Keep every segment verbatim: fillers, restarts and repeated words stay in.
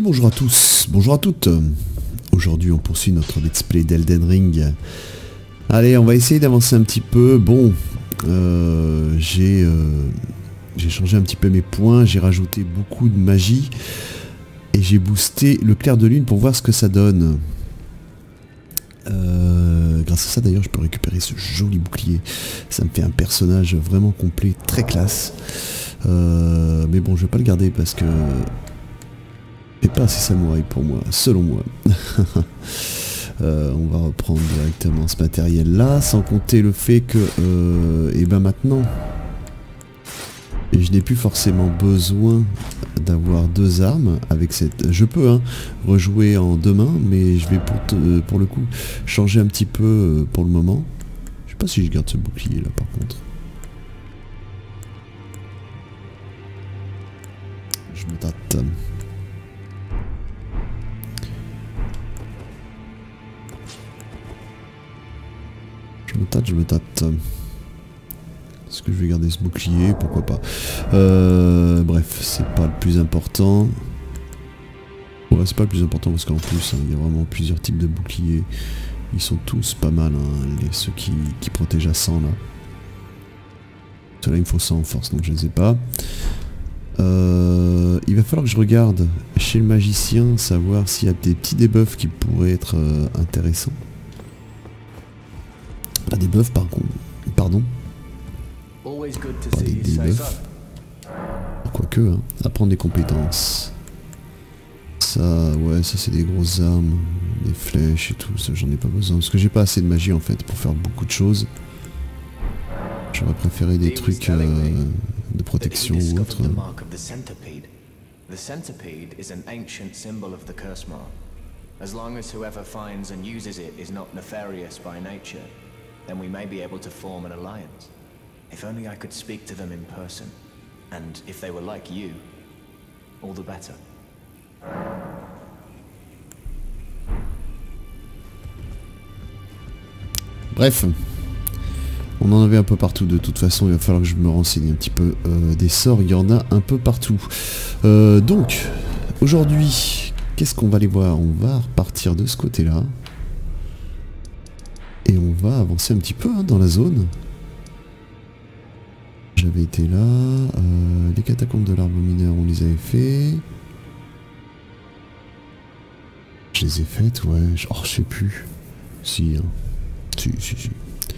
bonjour à tous, bonjour à toutes. Aujourd'hui on poursuit notre let's play d'Elden Ring. Allez, on va essayer d'avancer un petit peu. Bon, euh, j'ai euh, j'ai changé un petit peu mes points, j'ai rajouté beaucoup de magie et j'ai boosté le clair de lune pour voir ce que ça donne. Euh, grâce à ça d'ailleurs je peux récupérer ce joli bouclier. Ça me fait un personnage vraiment complet, très classe. Euh, mais bon, je vais pas le garder parce que c'est pas assez samouraï pour moi, selon moi. euh, on va reprendre directement ce matériel là, sans compter le fait que euh, et ben maintenant je n'ai plus forcément besoin d'avoir deux armes avec cette. Je peux hein, rejouer en deux mains, mais je vais pour, te, pour le coup changer un petit peu pour le moment. Je sais pas si je garde ce bouclier là par contre. Je me tâte. Je me tâte, je me tâte. Est-ce que je vais garder ce bouclier? Pourquoi pas. Euh, bref, c'est pas le plus important. Ouais, c'est pas le plus important parce qu'en plus, hein, il y a vraiment plusieurs types de boucliers. Ils sont tous pas mal, hein, les, ceux qui, qui protègent à cent là. Ceux-là, il me faut cent en force, donc je les ai pas. Euh, il va falloir que je regarde chez le magicien, savoir s'il y a des petits debuffs qui pourraient être euh, intéressants. Pas des buffs par contre, pardon. Pas des debuffs. Quoique, hein, apprendre des compétences. Ça, ouais, ça c'est des grosses armes, des flèches et tout, ça j'en ai pas besoin. Parce que j'ai pas assez de magie en fait pour faire beaucoup de choses. J'aurais préféré des trucs euh, de protection ou autre. The centipede is an ancient symbol of the curse mark. As long as whoever finds and uses it is not nefarious by nature, then we may be able to form an alliance. If only I could speak to them in person. And if they were like you, all the better. Bref. On en avait un peu partout de toute façon, il va falloir que je me renseigne un petit peu. Euh, des sorts, il y en a un peu partout. Euh, donc, aujourd'hui, qu'est-ce qu'on va aller voir? On va repartir de ce côté-là. Et on va avancer un petit peu hein, dans la zone. J'avais été là. Euh, les catacombes de l'arbre mineur, on les avait fait. Je les ai faites, ouais. Oh, je sais plus. Si, hein. Si, si, si.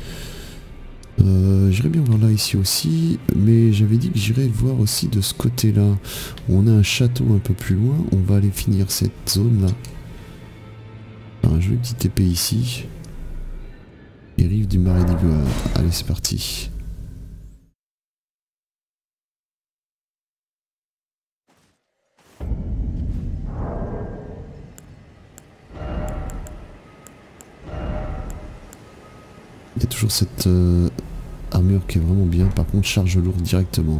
Euh, j'irais bien voir là ici aussi, mais j'avais dit que j'irais voir aussi de ce côté là. On a un château un peu plus loin, on va aller finir cette zone là. Un joli petit épée ici. Les rives du marais d'Ivoire. Allez, c'est parti. Il y a toujours cette euh, armure qui est vraiment bien, par contre charge lourde directement.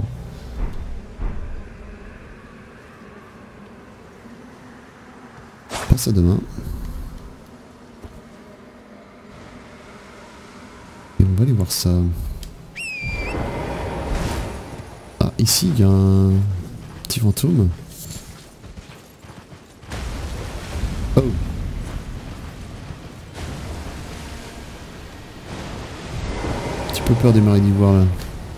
Passe à demain. Et on va aller voir ça. Ah, ici il y a un petit fantôme. Oh! Peu peur des marais d'Ivoire là.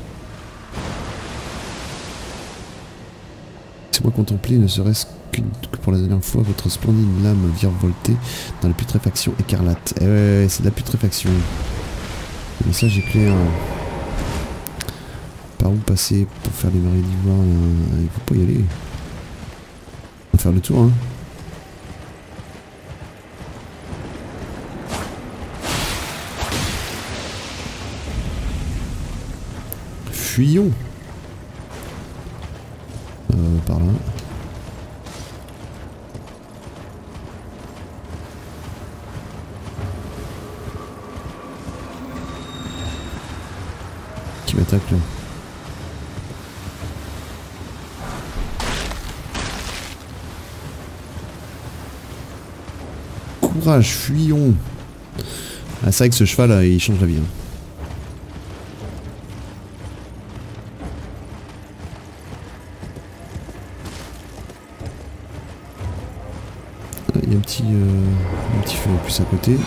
C'est moi contempler, ne serait-ce que pour la dernière fois, votre splendide lame virevoltée dans la putréfaction écarlate. Eh ouais, c'est de la putréfaction. Le message est clair. Par où passer pour faire les marais d'Ivoire? Il faut pas y aller. On va faire le tour hein. Fuyons. Euh, par là. Qui m'attaque là? Courage, fuyons. Ah, c'est vrai que ce cheval là, il change la vie. Hein. il y a un petit, euh, un petit feu en plus à côté.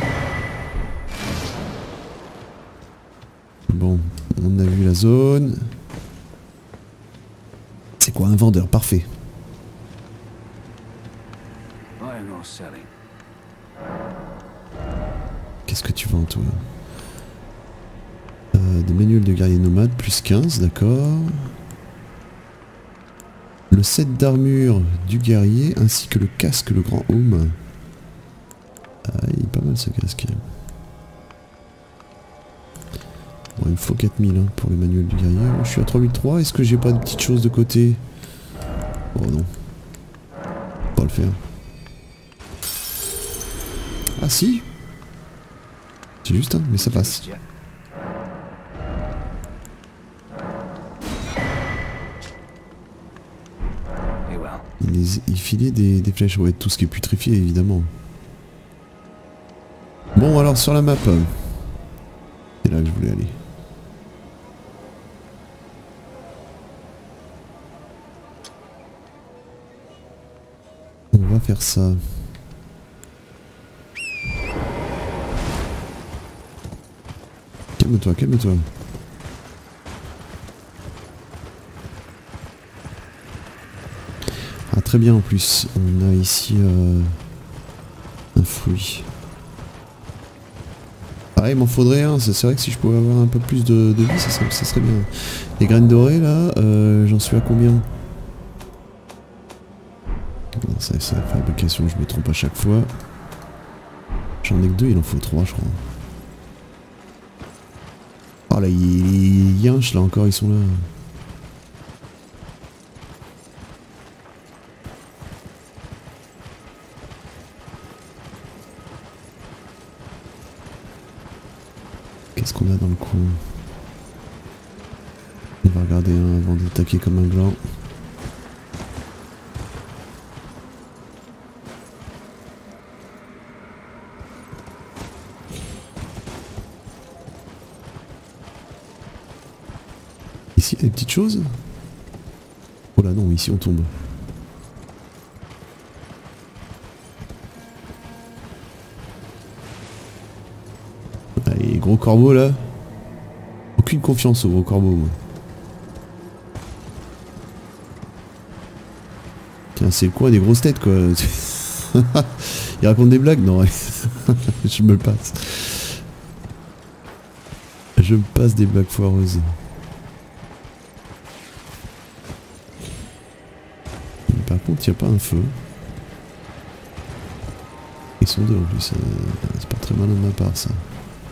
Bon, on a vu la zone. C'est quoi un vendeur? Parfait. Qu'est-ce que tu vends toi? euh, Des manuels de guerrier nomade, plus quinze, d'accord. Le set d'armure du guerrier ainsi que le casque, le grand home. Ah, il est pas mal ce casque. Bon, il me faut quatre mille hein, pour le manuel du guerrier. Oh, je suis à trois mille trois. Est-ce que j'ai pas de petites choses de côté? Oh non. Pas le faire. Ah si. C'est juste, hein, mais ça passe. Il, il filait des, des flèches, ouais, tout ce qui est putrifié évidemment. Bon alors sur la map, c'est là que je voulais aller. On va faire ça. Calme-toi, calme-toi. Ah très bien en plus, on a ici euh, un fruit. Ah il m'en faudrait un, c'est vrai que si je pouvais avoir un peu plus de, de vie, ça serait, ça serait bien. Les graines dorées là, euh, j'en suis à combien? Non, ça c'est la fabrication, je me trompe à chaque fois. J'en ai que deux, il en faut trois je crois. Oh là, il y a un là encore, ils sont là. Qu'est-ce qu'on a dans le coin? On va regarder un avant d'attaquer comme un gland. Ici, il y a des petites choses. Oh là non, ici on tombe. Allez, gros corbeau là. Aucune confiance au gros corbeau moi. Tiens, c'est le coin des grosses têtes quoi. Il raconte des blagues? Non, je me le passe. Je me passe des blagues foireuses. Mais par contre, il n'y a pas un feu. Ils sont deux en plus. C'est pas très malin de ma part ça.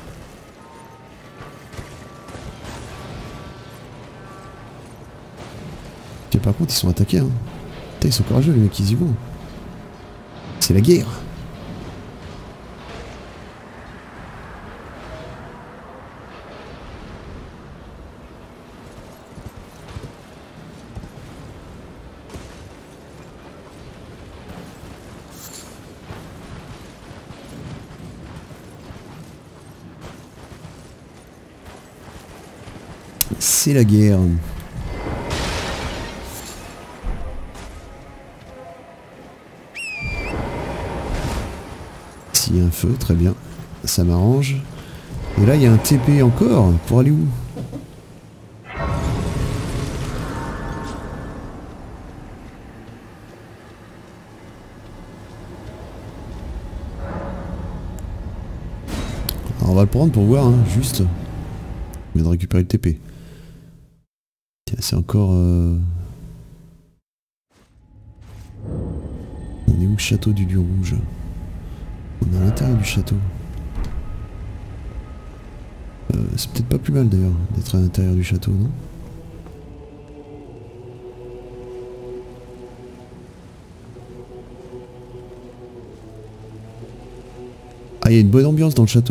Et par contre ils sont attaqués hein. Putain ils sont courageux les mecs, ils y vont. C'est la guerre. C'est la guerre. Il y a un feu, très bien, ça m'arrange. Et là il y a un T P encore, pour aller où? Alors on va le prendre pour voir, hein, juste. Mais de récupérer le T P. Tiens, c'est encore... Euh... On est où le château du lion rouge? On est à l'intérieur du château. Euh, c'est peut-être pas plus mal d'ailleurs d'être à l'intérieur du château, non? Ah, il y a une bonne ambiance dans le château.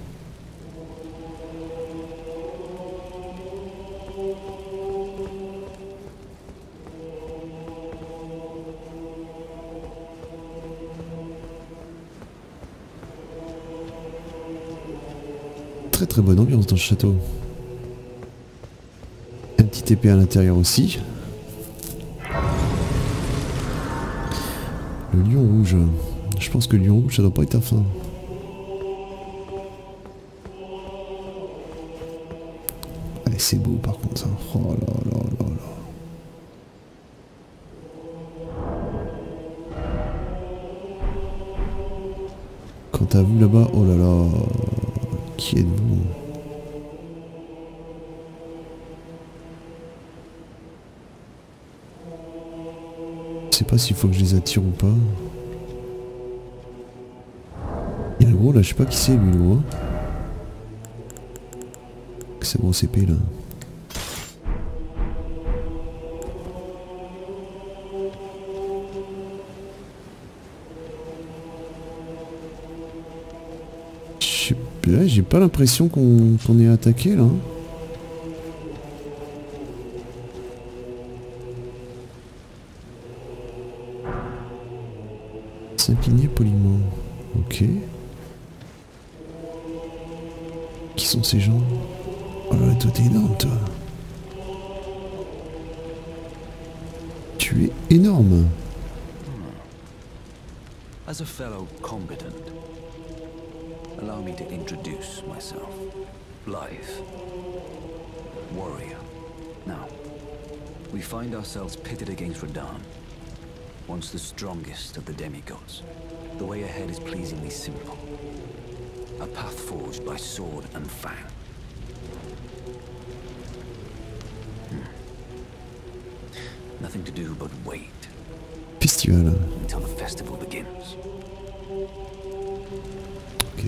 Très très bonne ambiance dans ce château. Un petit épée à l'intérieur aussi. Le lion rouge. Je pense que le lion rouge, ça doit pas être la fin. Allez, c'est beau par contre ça. Oh là là là là. Quant à vous là-bas, oh là là. Qui êtes-vous? Je sais pas s'il faut que je les attire ou pas. Il y a le gros là, je sais pas qui c'est lui le gros. C'est gros C P là. Je sais pas, j'ai pas l'impression qu'on qu'on est attaqué là. S'incliner poliment. Ok. Qui sont ces gens? Oh là là, toi t'es énorme toi. Tu es énorme. As a fellow combatant, allow me to introduce myself. Blythe. Warrior. Now, we find ourselves pitted against Radahn, once the strongest of the demigods. The way ahead is pleasingly simple. A path forged by sword and fang. Hmm. Nothing to do but wait. Festival. Until the festival begins. Ok.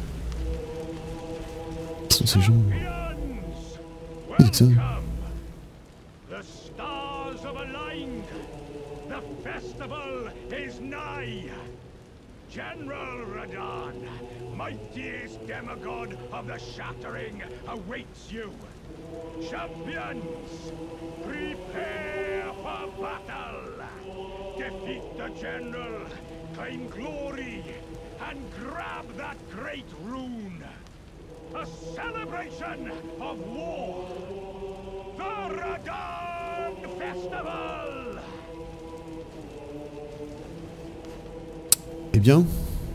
Qui sont ces gens? C'est ça? The stars have aligned. The festival is nigh. General Radahn, mightiest demigod of the Shattering, awaits you. Champions, prepare for battle. Defeat the general, claim glory, and grab that great rune. A celebration of war. The Radahn Festival. Eh bien,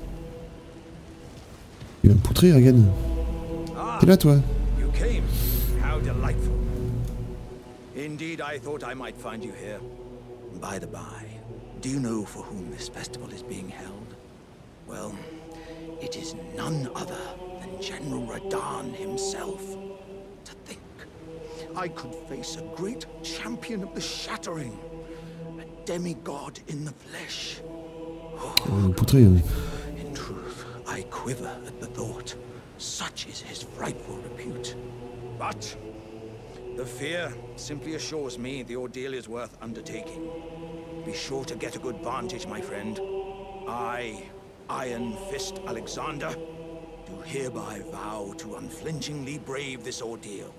il va me poutrer, Hagen. T'es là, toi? You came. How delightful. Indeed, I thought I might find you here. By the by, do you know for whom this festival is being held? Well, it is none other than General Radahn himself. To think, I could face a great champion of the Shattering, a demigod in the flesh. Il va me poutrer. Hein. In truth, I quiver at the thought. Such is his frightful repute. But the fear simply assures me the ordeal is worth undertaking. Be sure to get a good vantage, my friend. I, Iron Fist Alexander, do hereby vow to unflinchingly brave this ordeal.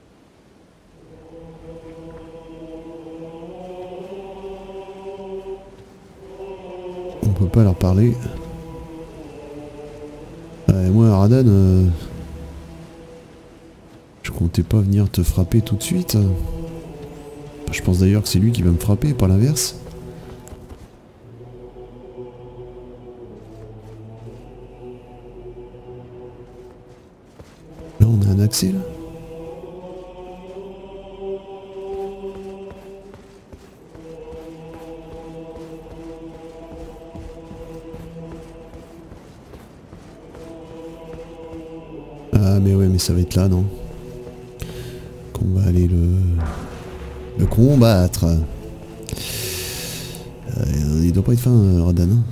On peut pas leur parler. Euh, moi, Radahn, euh, je comptais pas venir te frapper tout de suite. Je pense d'ailleurs que c'est lui qui va me frapper, pas l'inverse. Là, on a un accès, là. Ah mais ouais, mais ça va être là, non? Qu'on va aller le... le combattre. Euh, il doit pas être fin, euh, Radahn. Hein.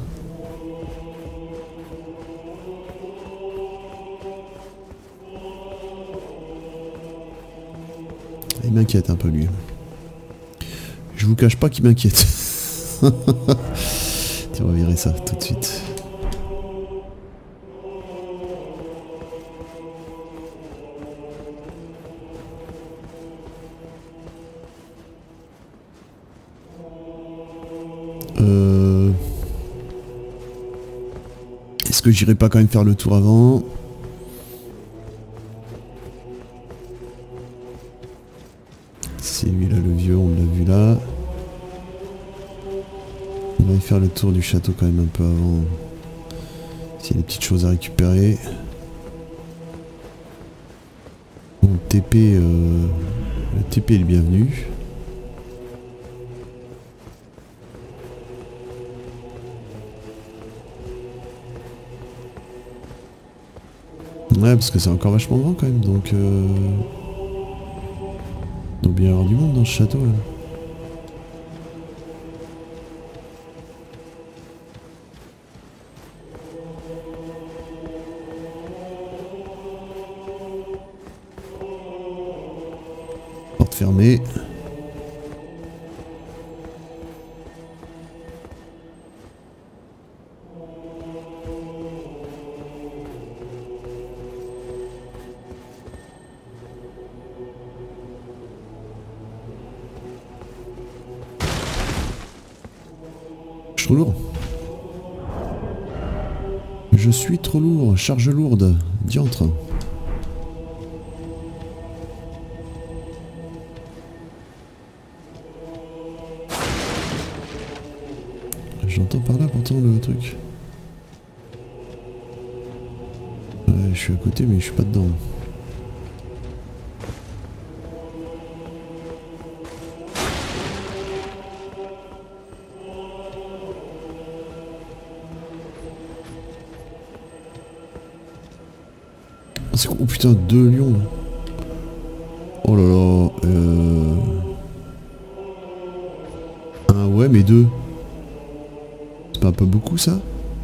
Il m'inquiète un peu, lui. Je vous cache pas qu'il m'inquiète. Tiens, on va virer ça tout de suite. Euh... Est-ce que j'irai pas quand même faire le tour avant? C'est lui là, le vieux, on l'a vu là. On va y faire le tour du château quand même un peu avant. S'il y a des petites choses à récupérer. Bon, T P, euh, le T P est le bienvenu. Ouais, parce que c'est encore vachement grand quand même, donc... Euh... Il doit bien y avoir du monde dans ce château là. Porte fermée. Trop lourd. Je suis trop lourd, charge lourde, diantre. J'entends par là pourtant le truc. Ouais, je suis à côté mais je suis pas dedans. Oh putain, deux lions. Oh là là. Euh... Ah ouais, mais deux. C'est pas un peu beaucoup ça?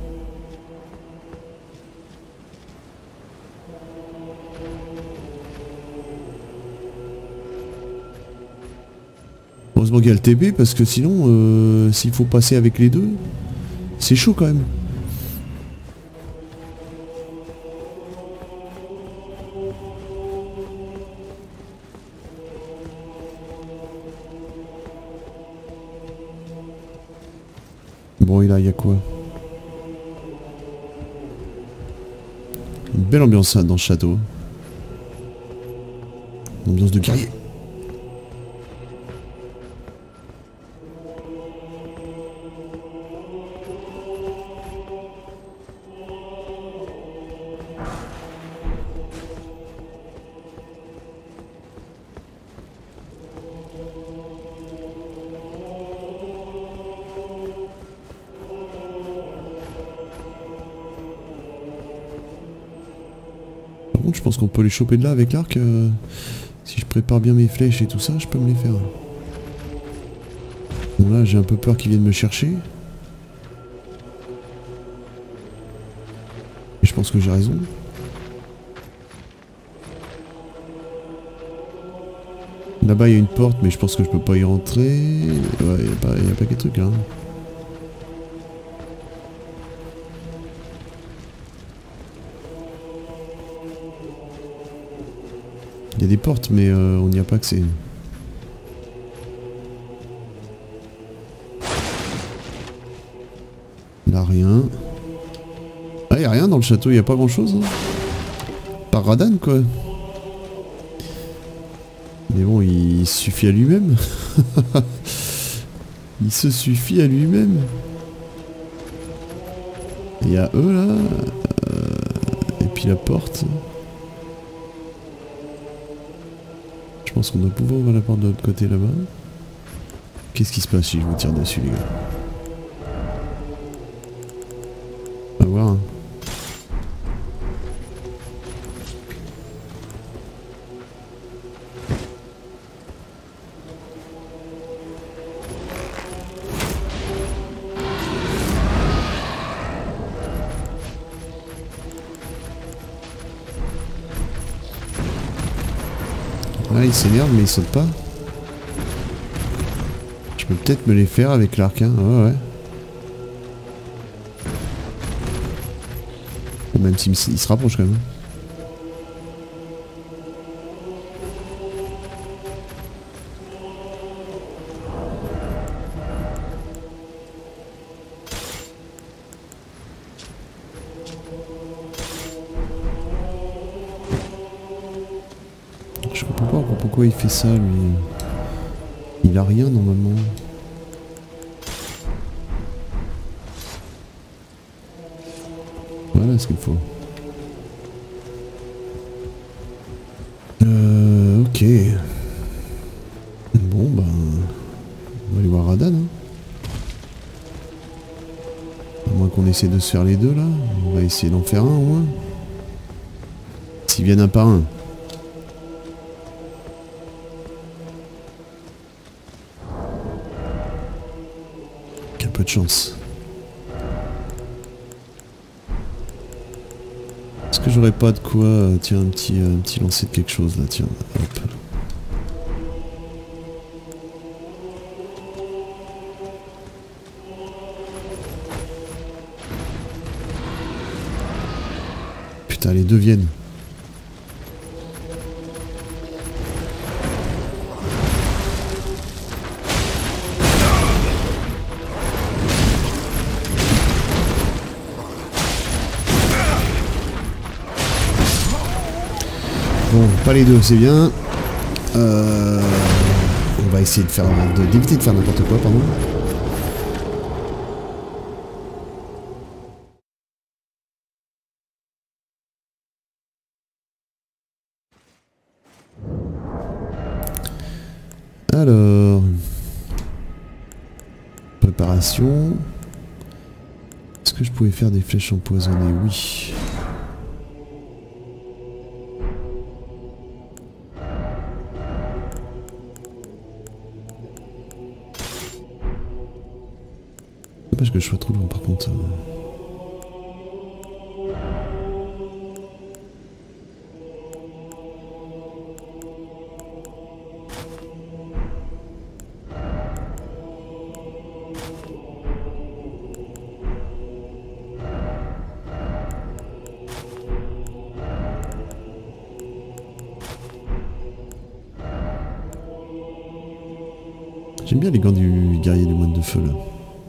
Heureusement qu'il y a le T P parce que sinon, euh, s'il faut passer avec les deux, c'est chaud quand même. Bon, et là, il y a quoi? Une belle ambiance hein, dans ce château. Une ambiance de guerrier. Je pense qu'on peut les choper de là avec l'arc. Euh, si je prépare bien mes flèches et tout ça, je peux me les faire. Bon là, j'ai un peu peur qu'ils viennent me chercher. Et je pense que j'ai raison. Là-bas, il y a une porte, mais je pense que je peux pas y rentrer. Ouais, il y a pas, il y a pas que de trucs là. Il y a des portes, mais euh, on n'y a pas accès. Là, rien. Ah, il n'y a rien dans le château, il n'y a pas grand-chose. Hein. Par Radan, quoi. Mais bon, il suffit à lui-même. Il se suffit à lui-même. Il y a eux, là. Euh, et puis la porte. Je pense qu'on doit pouvoir ouvrir la porte de l'autre côté là-bas. Qu'est-ce qui se passe si je vous tire dessus, les gars? On va voir. Hein. Là, il s'énerve, mais il saute pas. Je peux peut-être me les faire avec l'arc, hein. Ouais, ouais. Bon, même s'il il se rapproche quand même. Je comprends pas pourquoi il fait ça, lui. Il a rien normalement. Voilà ce qu'il faut. Euh, ok. Bon, ben... on va aller voir Radan. Hein. À moins qu'on essaie de se faire les deux, là. On va essayer d'en faire un, au moins. S'ils viennent un par un. Qu'un peu de chance. Est-ce que j'aurais pas de quoi... Euh, tiens, un petit, euh, un petit lancer de quelque chose, là, tiens. Hop. Putain, les deux viennent. Bon, pas les deux, c'est bien. Euh, on va essayer de faire, de, d'éviter de faire n'importe quoi, pardon. Alors, préparation. Est-ce que je pouvais faire des flèches empoisonnées? Oui. Dommage que je sois trop loin par contre. J'aime bien les gants du guerrier du moine de feu là.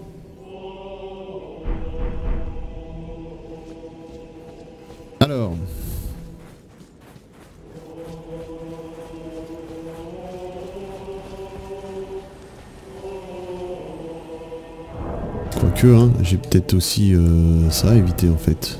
Alors. Quoique, hein, j'ai peut-être aussi euh, ça à éviter en fait.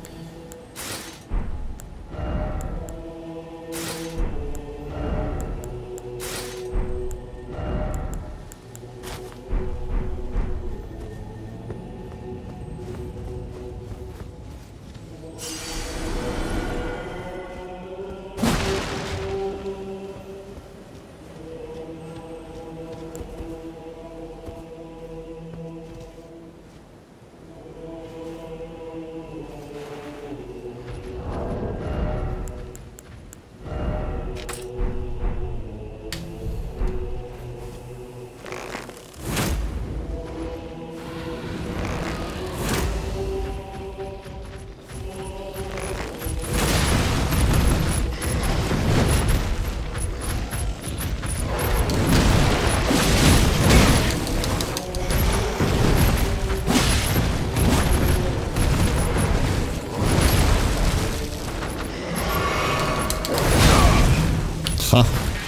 Ah.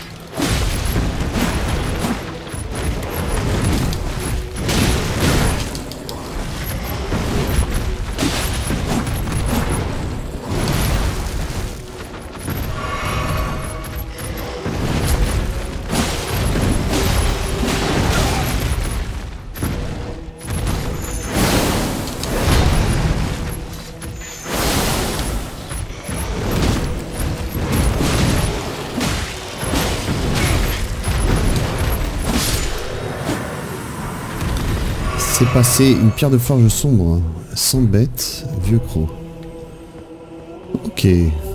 C'est passé une pierre de forge sombre, sans bête, vieux croc. Ok.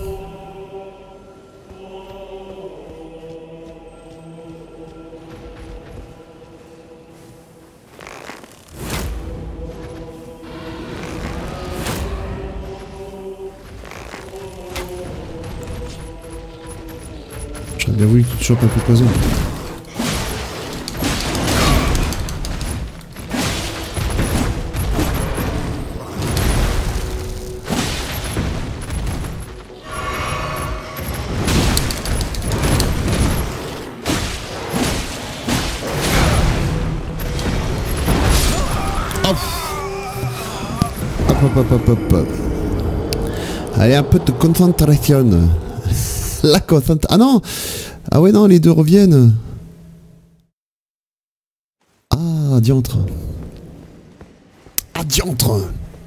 J'aurais bien voulu que tu te chopes un peu de poison. Hop hop hop hop hop hop. Allez, un peu de concentration. La concentration. Ah non. Ah ouais, non, les deux reviennent. Ah, diantre. Ah, diantre.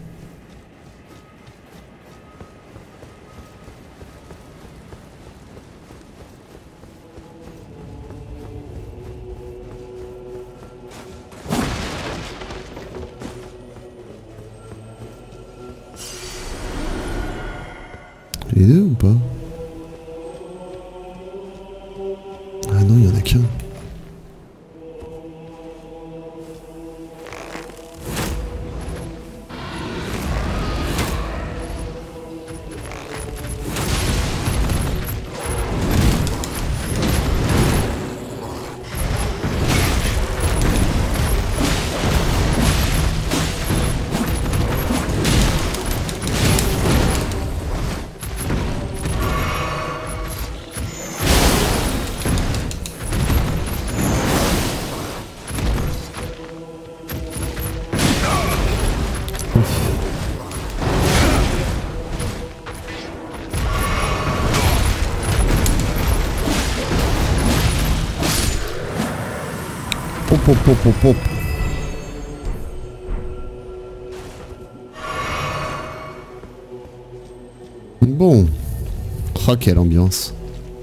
Les deux ou pas? Ah non, il y en a qu'un. Pop, pop, pop, pop. Bon. Oh, quelle ambiance.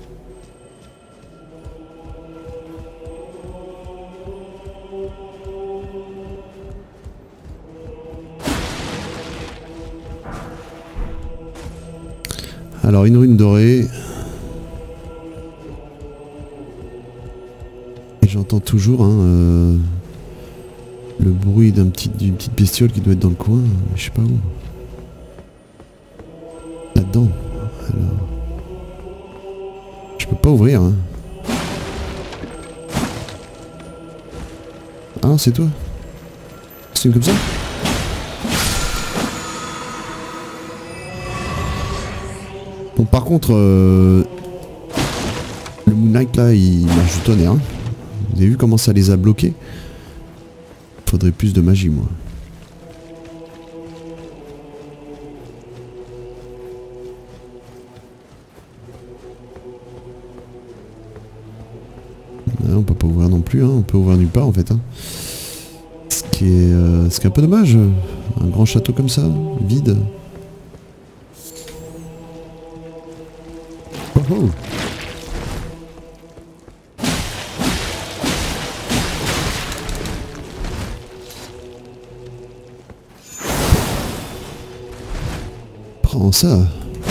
Alors, une rune dorée. J'entends toujours hein, euh, le bruit d'un petit, d'une petite bestiole qui doit être dans le coin, je sais pas où. Là-dedans. Alors. Je peux pas ouvrir. Hein. Ah non, c'est toi. C'est comme ça. Bon, par contre, euh, le Moon Knight là, il marche du tonnerre. Hein. Vous avez vu comment ça les a bloqués? Faudrait plus de magie, moi. Ah, on peut pas ouvrir non plus, hein. On peut ouvrir nulle part en fait. Hein. Ce qui est, euh, ce qui est un peu dommage. Un grand château comme ça, vide. Oh oh. Prends ça.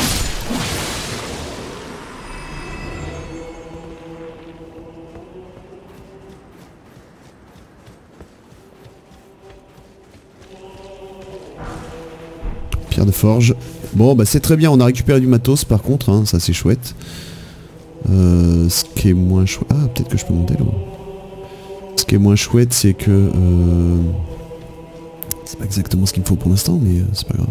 Pierre de forge. Bon bah c'est très bien, on a récupéré du matos par contre, hein, ça c'est chouette. Euh, ce qui est moins chouette... Ah peut-être que je peux monter là. Ce qui est moins chouette c'est que... Euh... C'est pas exactement ce qu'il me faut pour l'instant mais euh, c'est pas grave.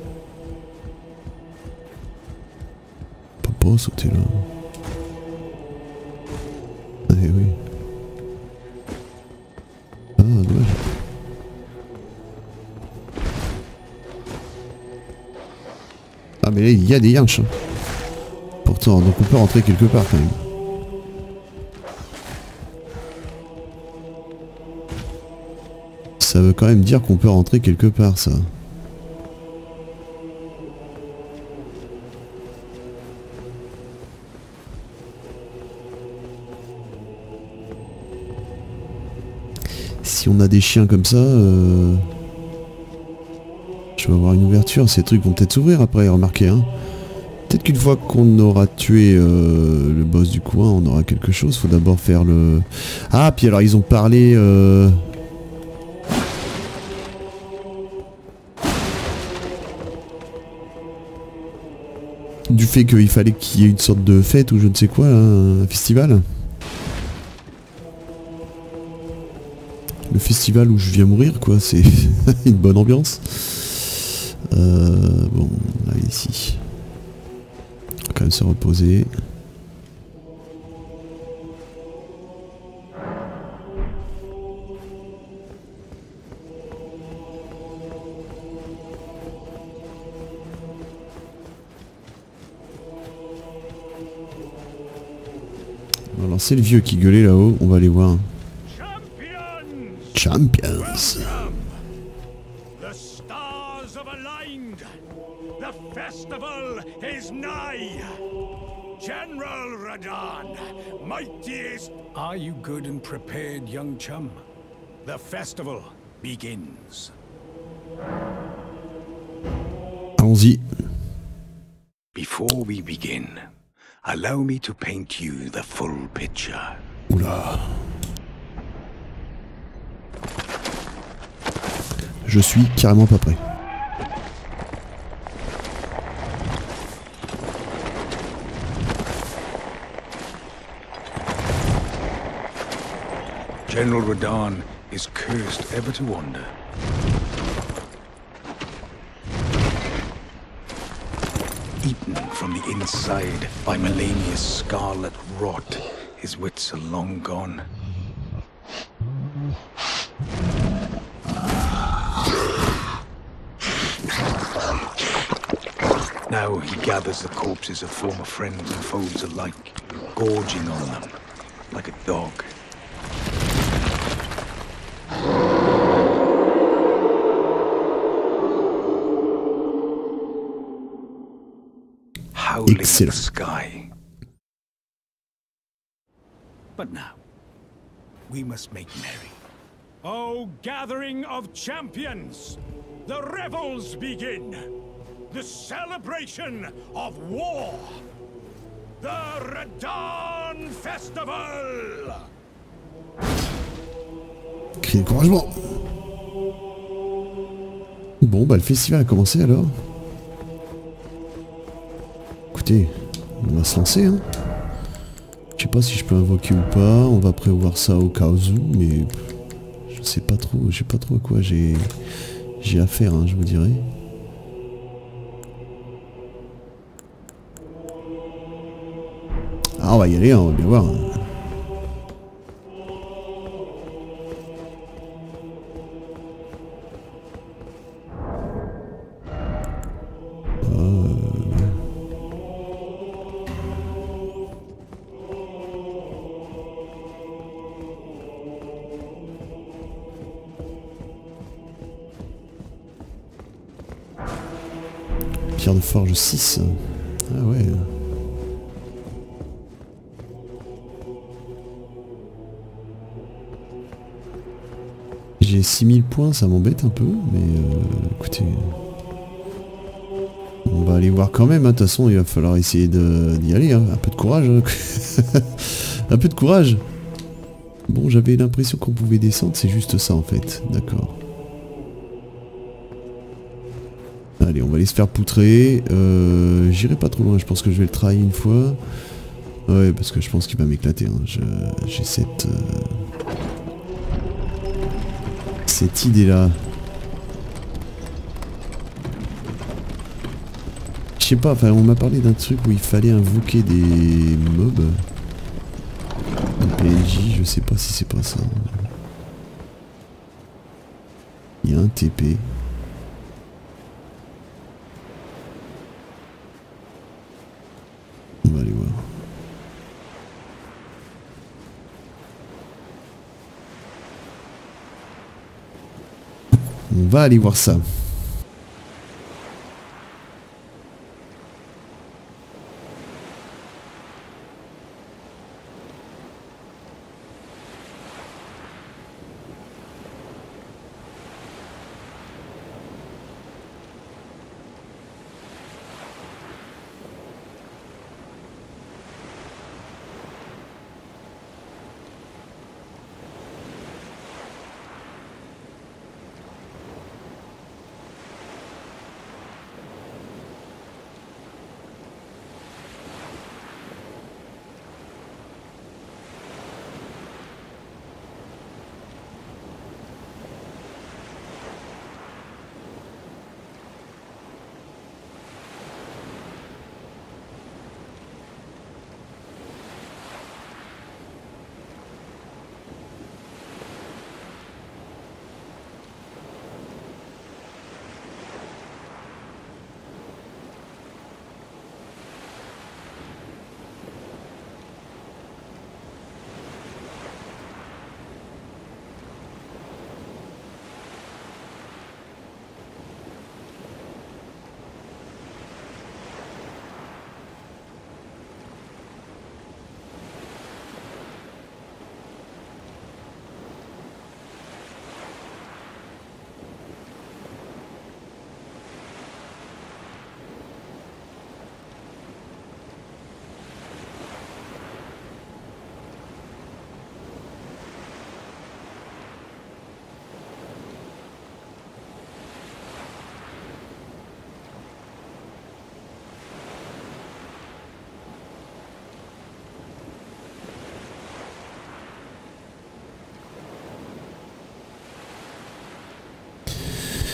Pas sauter là. Ah eh oui. Ah dommage. Ah mais là il y a des yinches. Hein. Pourtant donc on peut rentrer quelque part quand même. Ça veut quand même dire qu'on peut rentrer quelque part ça. Si on a des chiens comme ça, euh... je vais avoir une ouverture, ces trucs vont peut-être s'ouvrir après, remarquez. Hein. Peut-être qu'une fois qu'on aura tué euh, le boss du coin, on aura quelque chose. Faut d'abord faire le... Ah, puis alors ils ont parlé... Euh... du fait qu'il fallait qu'il y ait une sorte de fête ou je ne sais quoi, hein, un festival. Le festival où je viens mourir quoi, c'est une bonne ambiance. Euh, bon, là ici. On va quand même se reposer. Alors c'est le vieux qui gueulait là-haut, on va aller voir. Champions. The stars have aligned. The festival is nigh. General Radahn, mightiest. Are you good and prepared, young chum? The festival begins. Allons-y. Before we begin, allow me to paint you the full picture. Oula. Je suis carrément pas prêt. General Radahn is cursed ever to wander. Eaten from the inside by Melania's scarlet rot, his wits are long gone. Now he gathers the corpses of former friends and foes alike, gorging on them like a dog. Howling at the sky. But now, we must make merry. O gathering of champions, the revels begin. The celebration of war. The Radahn Festival. Cri d'encouragement. Bon bah le festival a commencé alors. Écoutez, on va se lancer hein. Je sais pas si je peux invoquer ou pas, on va prévoir ça au cas où, mais je sais pas trop, je sais pas trop à quoi j'ai j'ai affaire hein, je vous dirais. Ah on va y aller, hein, on va bien voir. Pierre de forge six. Ah ouais. J'ai six mille points, ça m'embête un peu, mais euh, écoutez. On va aller voir quand même, de hein. Toute façon il va falloir essayer d'y aller, hein. Un peu de courage. Hein. Un peu de courage. Bon, j'avais l'impression qu'on pouvait descendre, c'est juste ça en fait, d'accord. Allez, on va aller se faire poutrer. Euh, J'irai pas trop loin, je pense que je vais le trahir une fois. Ouais, parce que je pense qu'il va m'éclater. Hein. J'ai cette... Euh, cette idée-là. Je sais pas, enfin, on m'a parlé d'un truc où il fallait invoquer des mobs. Un P N J, je sais pas si c'est pas ça. Il y a un T P. On va aller voir. On va aller voir ça.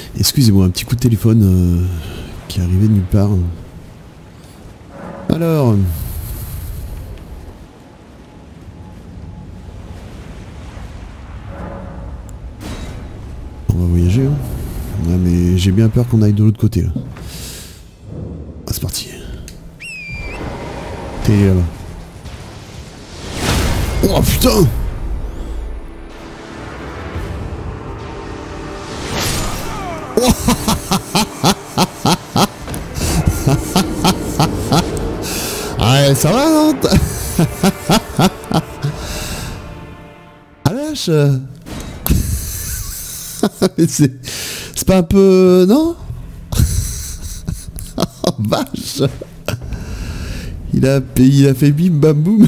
Excusez-moi, un petit coup de téléphone euh, qui est arrivé de nulle part. Alors... On va voyager, hein. Ouais, mais j'ai bien peur qu'on aille de l'autre côté, là. Ah, c'est parti. T'es là-bas. Oh, putain! Ouais, ça va, non? Ah lâche. Mais c'est... C'est pas un peu... Non? Oh, vache. Il a, il a fait bim bam boum.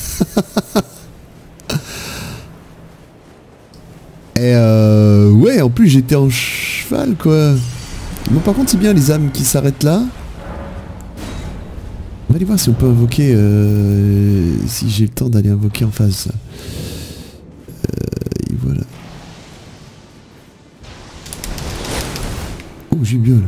Et euh... Ouais, en plus j'étais en cheval, quoi. Bon, par contre, c'est bien les âmes qui s'arrêtent là. On va aller voir si on peut invoquer... Euh, si j'ai le temps d'aller invoquer en face. Euh, et voilà. Oh, j'ai mieux là.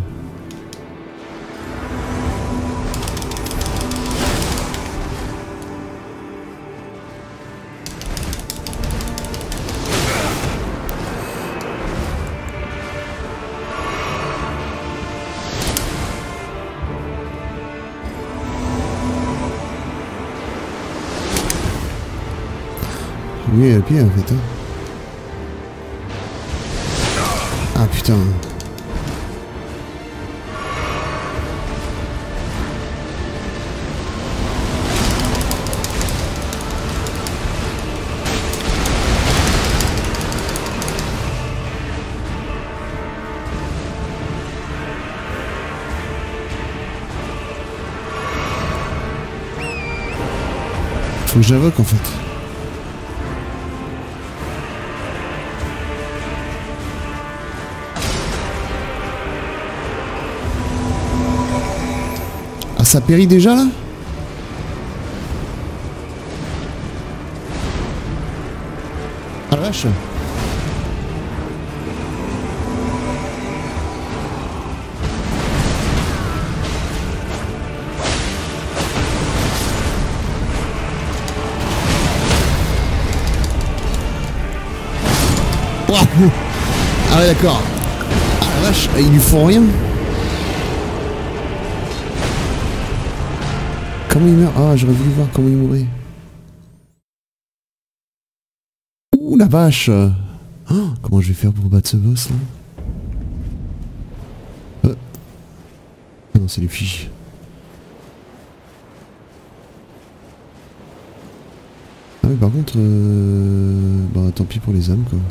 Oui, elle pied en fait. Hein. Ah putain. Faut que j'invoque en fait. Ah, ça périt déjà là? Ah la vache. Wow. Ah ouais d'accord. Ah la vache, ils lui font rien. Comment il meurt? Ah, j'aurais voulu voir comment il mourait. Ouh, la vache! Oh, comment je vais faire pour battre ce boss, là? euh. Ah non, c'est les fiches. Ah oui, par contre... Euh... Bah, tant pis pour les âmes, quoi.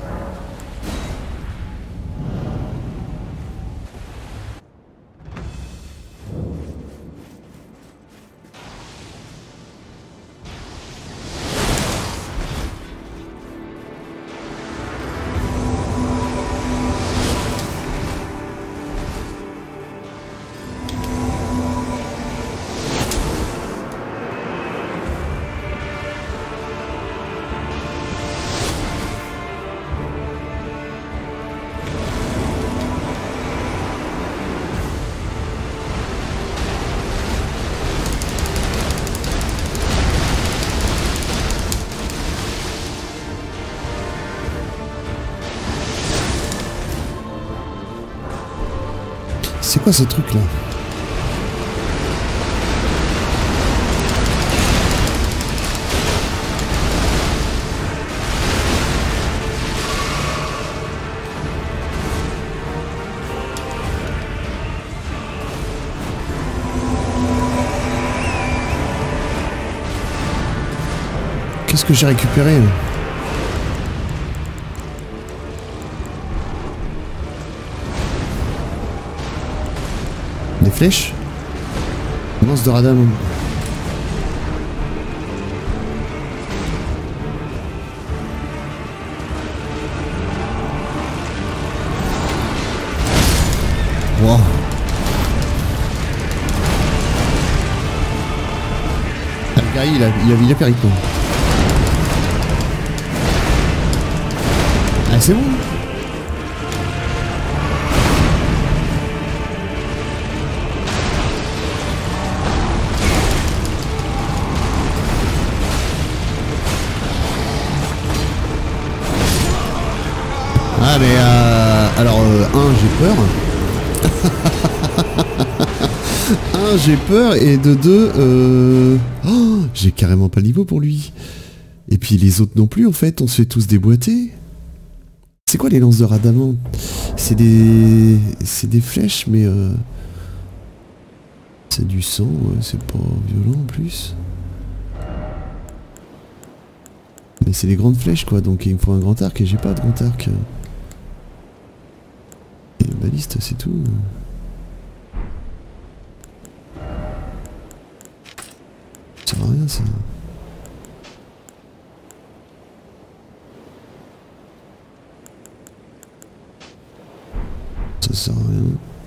C'est quoi ce truc là? Qu'est-ce que j'ai récupéré là? Des flèches? Lance de radam. Wow. Ah, le guerrier, il a, il a, il a péri quoi. Ah c'est bon. alors euh, un, j'ai peur. un, j'ai peur, et de deux, euh... oh, j'ai carrément pas le niveau pour lui. Et puis les autres non plus, en fait, on se fait tous déboîter. C'est quoi les lanceurs adamant? C'est des... c'est des flèches, mais... Euh... c'est du sang, ouais, c'est pas violent en plus. Mais c'est des grandes flèches, quoi, donc il me faut un grand arc, et j'ai pas de grand arc. Et une baliste, c'est tout. Ça sert à rien, ça. Ça sert à rien.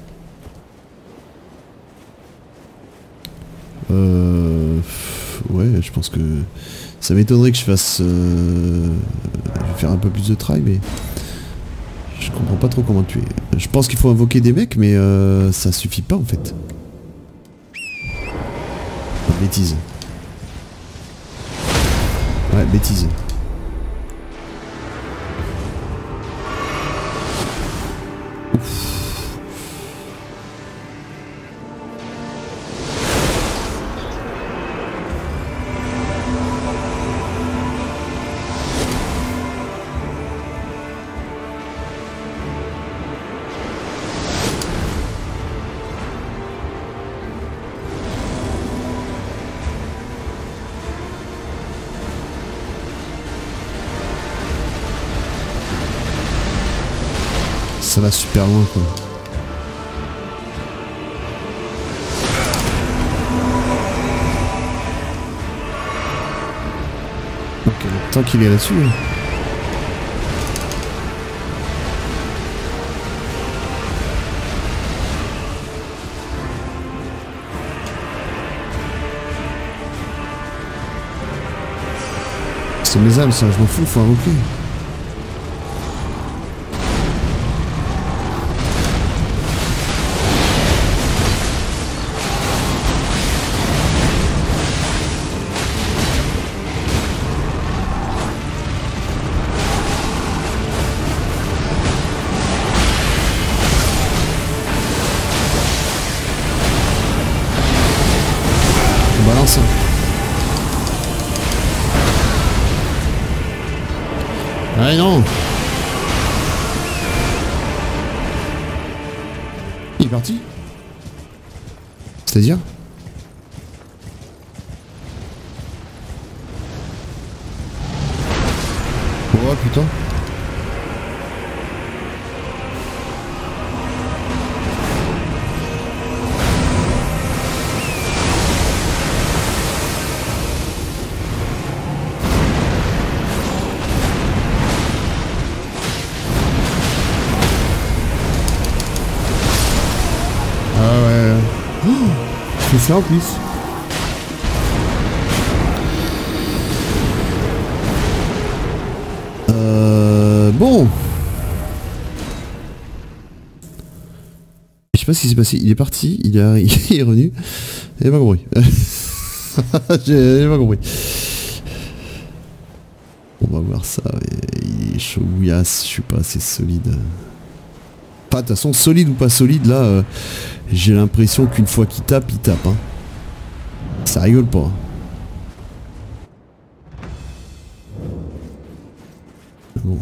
Euh... Ouais, je pense que... ça m'étonnerait que je fasse... Euh... je vais faire un peu plus de try, mais... je comprends pas trop comment tuer. Je pense qu'il faut invoquer des mecs, mais euh, ça suffit pas en fait. Oh, bêtise. Ouais, bêtise. Ça va super loin, quoi. Ok, tant qu'il est là-dessus. Hein. C'est mes âmes, ça, je m'en fous, faut invoquer. Balance. Ah non. Il est parti. C'est-à-dire? Oh putain. C'est ça en plus. Euh, bon. Je sais pas ce qui s'est passé. Il est parti, il est, il est revenu. J'ai pas compris. J'ai pas compris. On va voir ça. Il est chauouillasse, je suis pas assez solide. Pas de toute façon, solide ou pas solide, là, euh, j'ai l'impression qu'une fois qu'il tape, il tape. Hein. Ça rigole pas. Bon.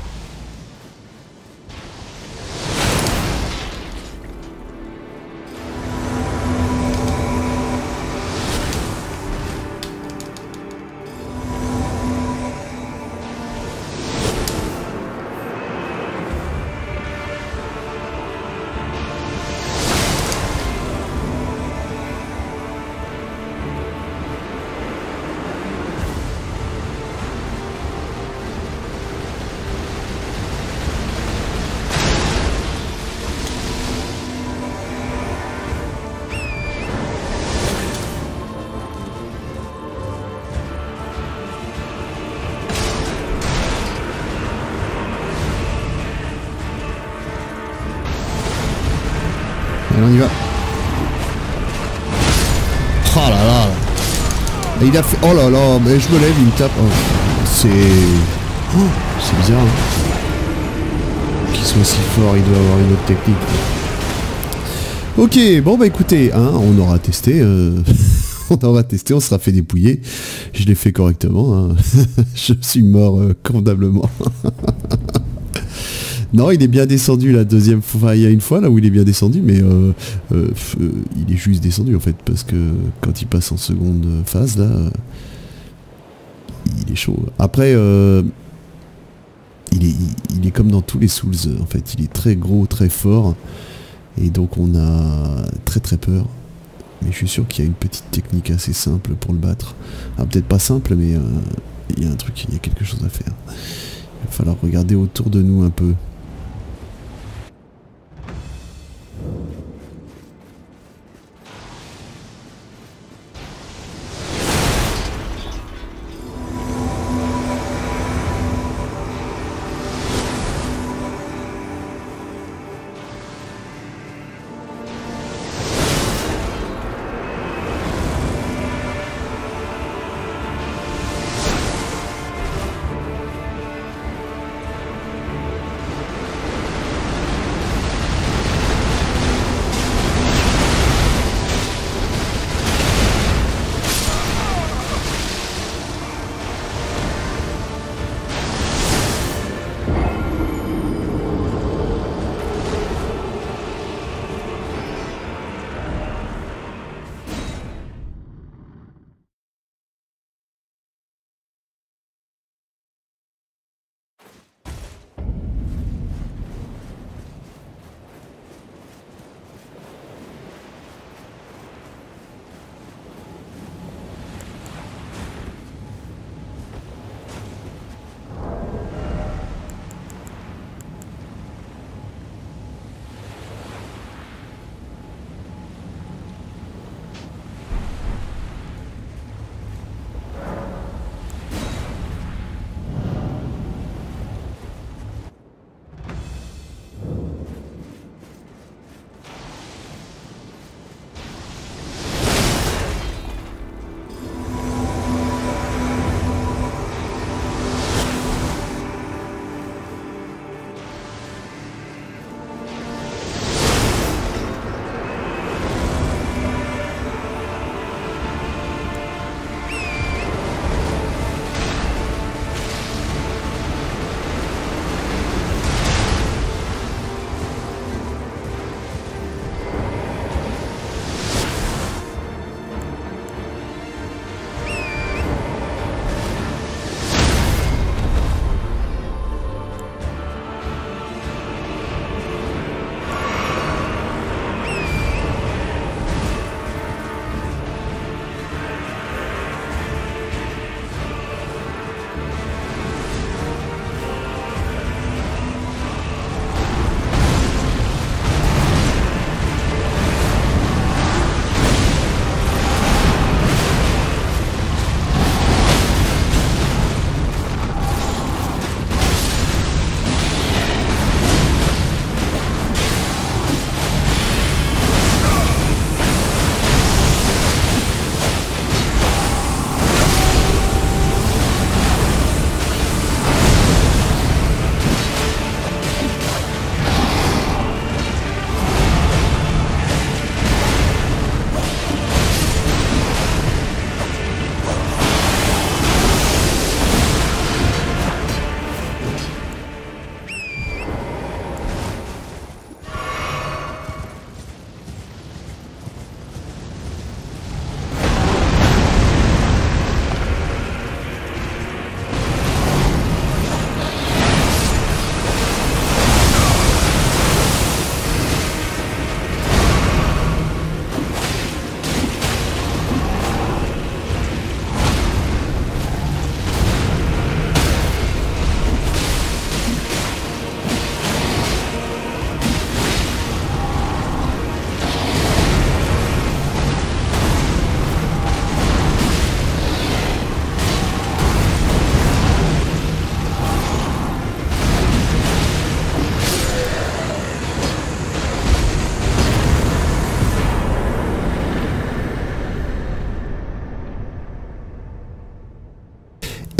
Allez, on y va. Oh là là. Et il a fait... oh là là, mais je me lève, il me tape. Oh, c'est... oh, c'est bizarre. Hein. qu'il soit si fort, il doit avoir une autre technique. Ok, bon bah écoutez, hein, on aura testé, euh, on aura testé, on sera fait dépouiller. Je l'ai fait correctement, hein. Je suis mort euh, convenablement. Non, il est bien descendu la deuxième fois, enfin, il y a une fois là où il est bien descendu, mais euh, euh, euh, il est juste descendu en fait, parce que quand il passe en seconde phase là, euh, il est chaud. Après, euh, il, est, il, il est comme dans tous les Souls en fait, il est très gros, très fort. Et donc on a très très peur. Mais je suis sûr qu'il y a une petite technique assez simple pour le battre. Ah, peut-être pas simple, mais euh, il y a un truc, il y a quelque chose à faire. Il va falloir regarder autour de nous un peu.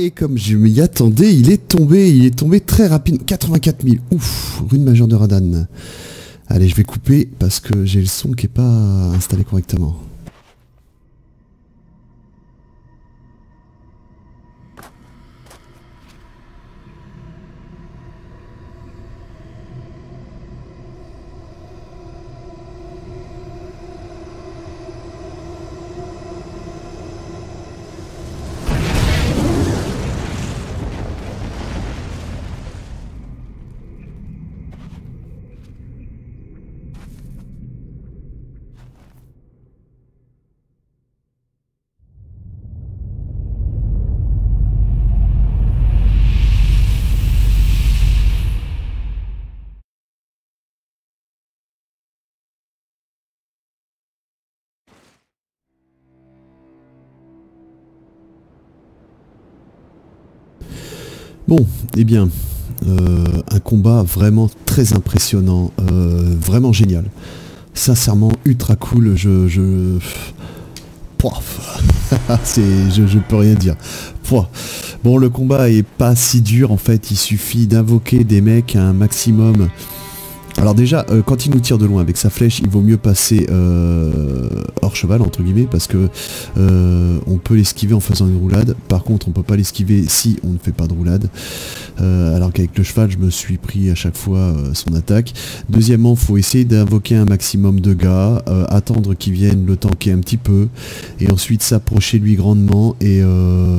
Et comme je m'y attendais, il est tombé, il est tombé très rapide. quatre-vingt-quatre mille, ouf, rune majeure de Radan. Allez, je vais couper parce que j'ai le son qui est pas installé correctement. Bon, eh bien, euh, un combat vraiment très impressionnant, euh, vraiment génial. Sincèrement, ultra cool, je... je... c'est, je, je peux rien dire. Pouah. Bon, le combat est pas si dur en fait, il suffit d'invoquer des mecs à un maximum. Alors déjà, euh, quand il nous tire de loin avec sa flèche, il vaut mieux passer euh, hors cheval, entre guillemets, parce que euh, on peut l'esquiver en faisant une roulade. Par contre, on peut pas l'esquiver si on ne fait pas de roulade. Euh, alors qu'avec le cheval, je me suis pris à chaque fois euh, son attaque. Deuxièmement, faut essayer d'invoquer un maximum de gars, euh, attendre qu'il vienne le tanker un petit peu, et ensuite s'approcher lui grandement et... Euh,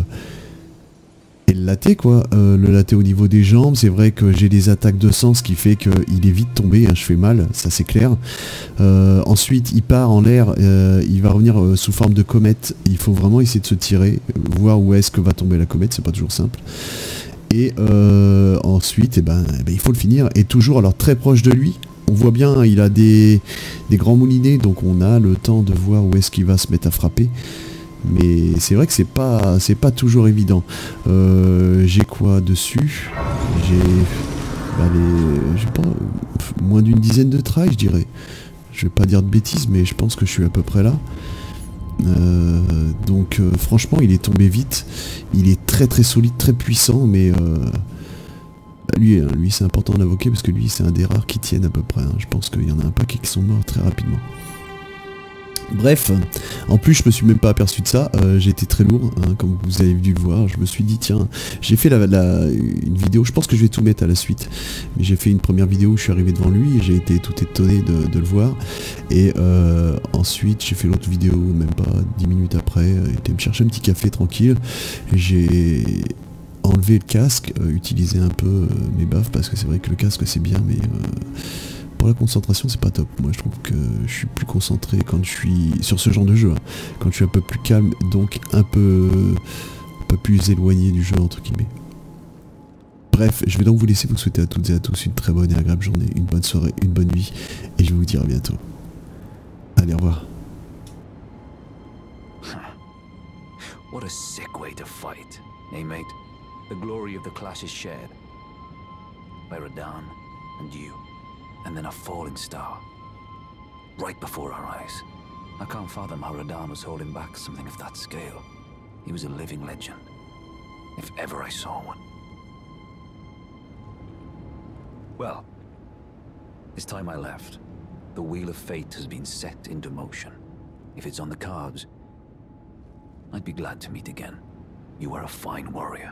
Et le latter quoi, euh, le latter au niveau des jambes, c'est vrai que j'ai des attaques de sang, ce qui fait qu'il est vite tombé, hein, je fais mal, ça c'est clair. Euh, ensuite il part en l'air, euh, il va revenir euh, sous forme de comète, il faut vraiment essayer de se tirer, voir où est-ce que va tomber la comète, c'est pas toujours simple. Et euh, ensuite, eh ben, eh ben, il faut le finir, et toujours alors très proche de lui, on voit bien, il a des, des grands moulinets, donc on a le temps de voir où est-ce qu'il va se mettre à frapper. Mais c'est vrai que c'est pas c'est pas toujours évident. Euh, j'ai quoi dessus? J'ai bah les j'ai pas moins d'une dizaine de tries, je dirais. Je vais pas dire de bêtises, mais je pense que je suis à peu près là. Euh, donc euh, franchement, il est tombé vite. Il est très très solide, très puissant, mais euh, bah lui, hein, lui c'est important d'invoquer parce que lui c'est un des rares qui tiennent à peu près. Hein. Je pense qu'il y en a un paquet qui sont morts très rapidement. Bref, en plus je me suis même pas aperçu de ça, euh, j'ai été très lourd, hein, comme vous avez dû le voir, je me suis dit tiens, j'ai fait la, la, une vidéo, je pense que je vais tout mettre à la suite, mais j'ai fait une première vidéo où je suis arrivé devant lui et j'ai été tout étonné de, de le voir, et euh, ensuite j'ai fait l'autre vidéo, même pas dix minutes après, il était me chercher un petit café tranquille, j'ai enlevé le casque, euh, utilisé un peu euh, mes baffes, parce que c'est vrai que le casque c'est bien, mais... Euh, pour la concentration c'est pas top, moi je trouve que je suis plus concentré quand je suis sur ce genre de jeu, hein. Quand je suis un peu plus calme, donc un peu, un peu plus éloigné du jeu entre guillemets. Bref, je vais donc vous laisser, vous souhaiter à toutes et à tous une très bonne et agréable journée, une bonne soirée, une bonne nuit, et je vais vous dire à bientôt. Allez, au revoir. What a sick way to fight, eh mate? The glory of the clash is shared by Radan and you. And then a falling star, right before our eyes. I can't fathom how Radan was holding back something of that scale. He was a living legend, if ever I saw one. Well, it's time I left. The wheel of fate has been set into motion. If it's on the cards, I'd be glad to meet again. You are a fine warrior.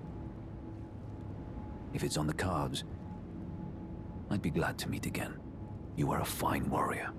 If it's on the cards, I'd be glad to meet again. You are a fine warrior.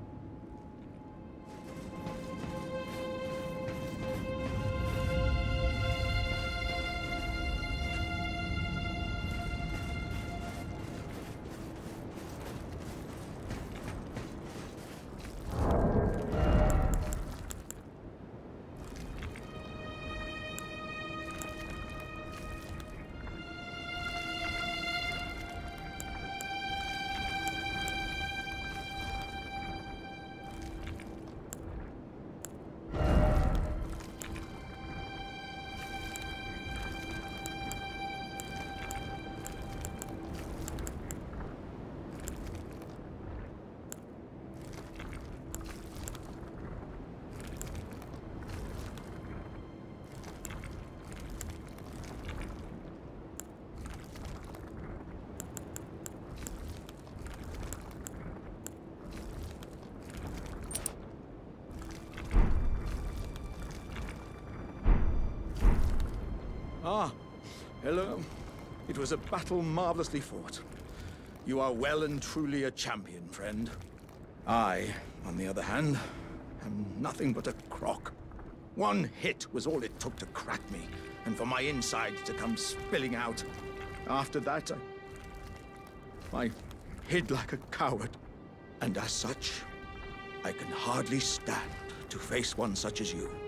Ah, hello. It was a battle marvelously fought. You are well and truly a champion, friend. I, on the other hand, am nothing but a crock. One hit was all it took to crack me, and for my insides to come spilling out. After that, I... I hid like a coward. And as such, I can hardly stand to face one such as you.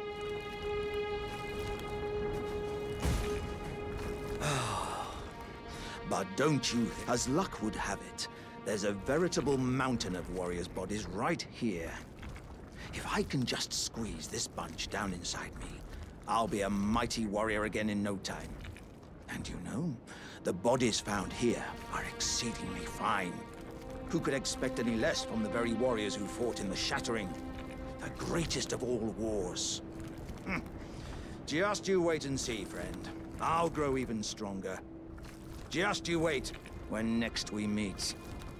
But don't you, as luck would have it, there's a veritable mountain of warriors' bodies right here. If I can just squeeze this bunch down inside me, I'll be a mighty warrior again in no time. And you know, the bodies found here are exceedingly fine. Who could expect any less from the very warriors who fought in the Shattering? The greatest of all wars. Hm. Just you wait and see, friend. I'll grow even stronger. Just you wait when next we meet.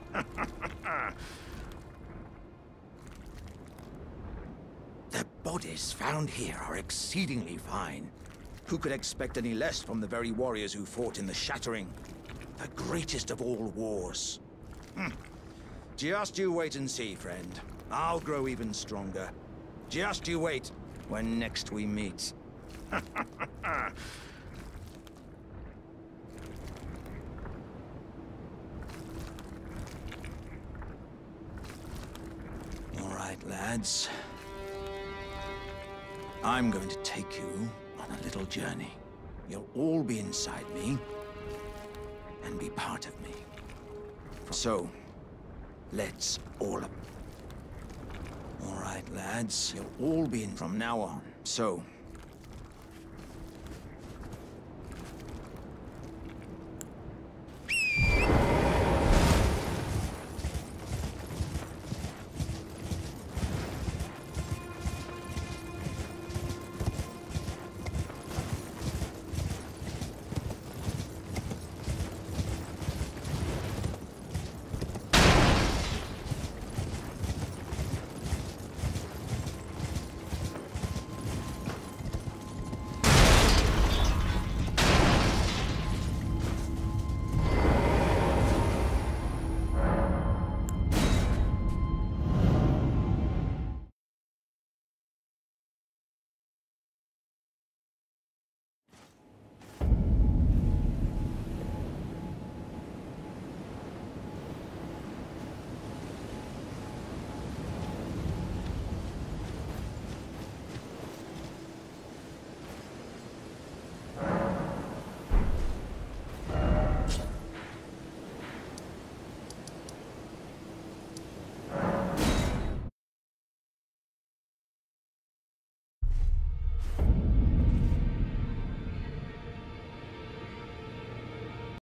The bodies found here are exceedingly fine. Who could expect any less from the very warriors who fought in the Shattering? The greatest of all wars. Hm. Just you wait and see, friend. I'll grow even stronger. Just you wait when next we meet. All right, lads. I'm going to take you on a little journey. You'll all be inside me and be part of me. So, let's all... All right, lads. You'll all be in from now on. So,